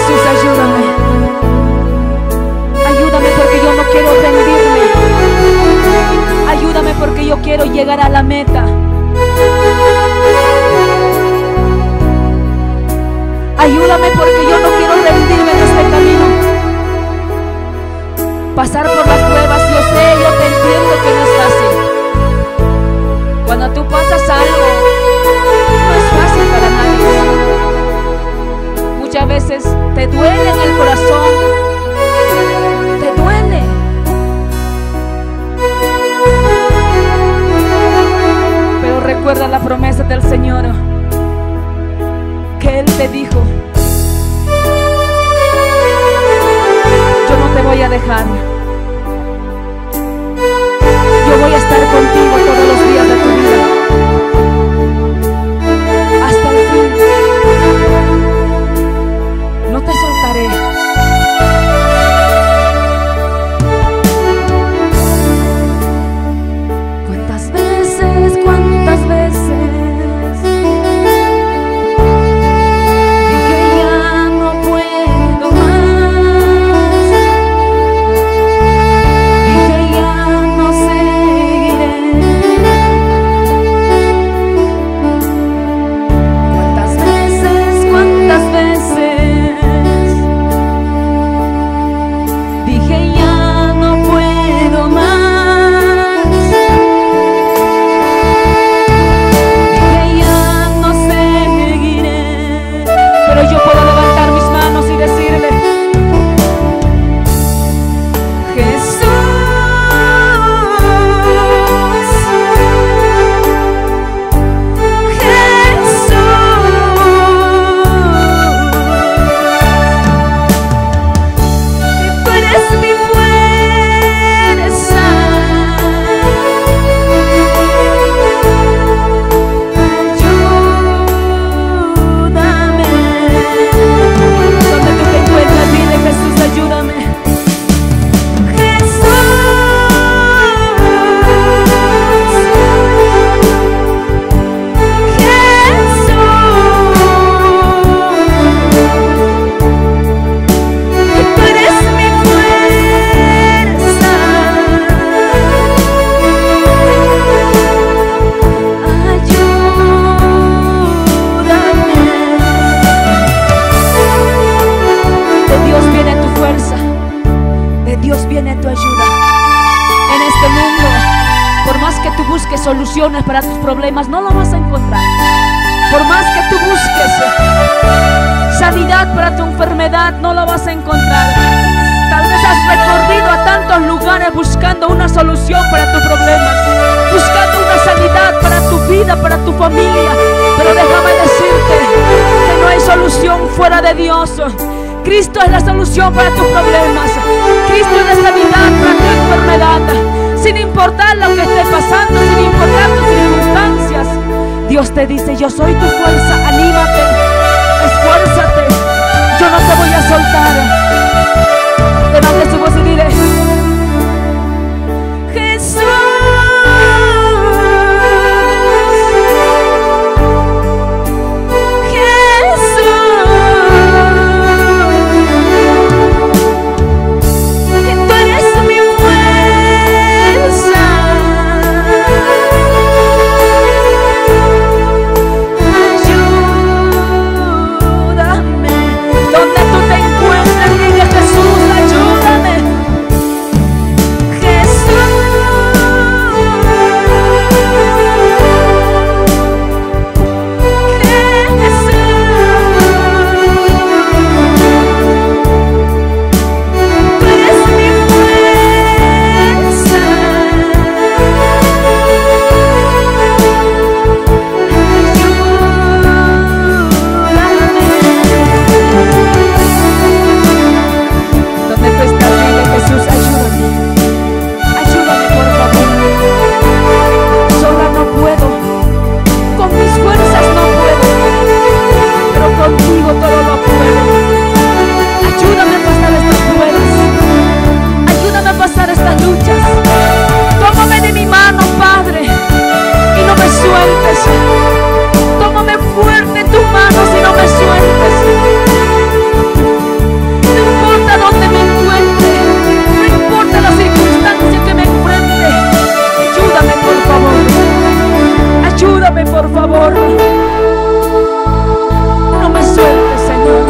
Jesús, ayúdame. Ayúdame porque yo no quiero rendirme. Ayúdame porque yo quiero llegar a la meta. Ayúdame porque yo no quiero rendirme en este camino. Pasar por las pruebas, yo sé, yo te entiendo que no es fácil. Cuando tú pasas algo, no es fácil para nadie. Muchas veces te duele en el corazón, te duele. Pero recuerda la promesa del Señor, que Él te dijo: yo no te voy a dejar, yo voy a estar contigo todos los días de tu vida, hasta el fin. No te soltaré. ¿Cuántas veces, cuántas veces soluciones para tus problemas, no lo vas a encontrar. Por más que tú busques sanidad para tu enfermedad, no lo vas a encontrar. Tal vez has recorrido a tantos lugares buscando una solución para tus problemas, buscando una sanidad para tu vida, para tu familia, pero déjame decirte que no hay solución fuera de Dios. Cristo es la solución para tus problemas. Cristo es la sanidad para tu enfermedad. Sin importar lo que esté pasando, sin importar tus circunstancias, Dios te dice: yo soy tu fuerza, anímate, esfuérzate, yo no te voy a soltar. Levante su voz y dile: Jesús. Donde tú te encuentres, dile: Jesús, ayúdame. por favor. No me sueltes, Señor.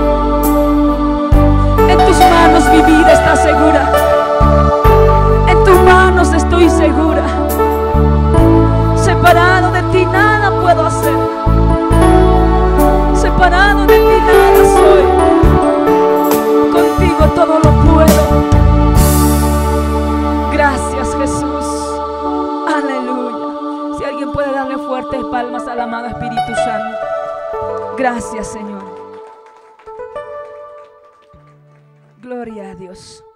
En tus manos mi vida está segura. En tus manos estoy segura. Separado de ti nada puedo hacer. Separado de ti nada soy. Contigo todo lo puedo. Gracias, Jesús. Aleluya. Si alguien puede darle fuertes palmas al amado Espíritu Santo. Gracias, Señor. Gloria a Dios.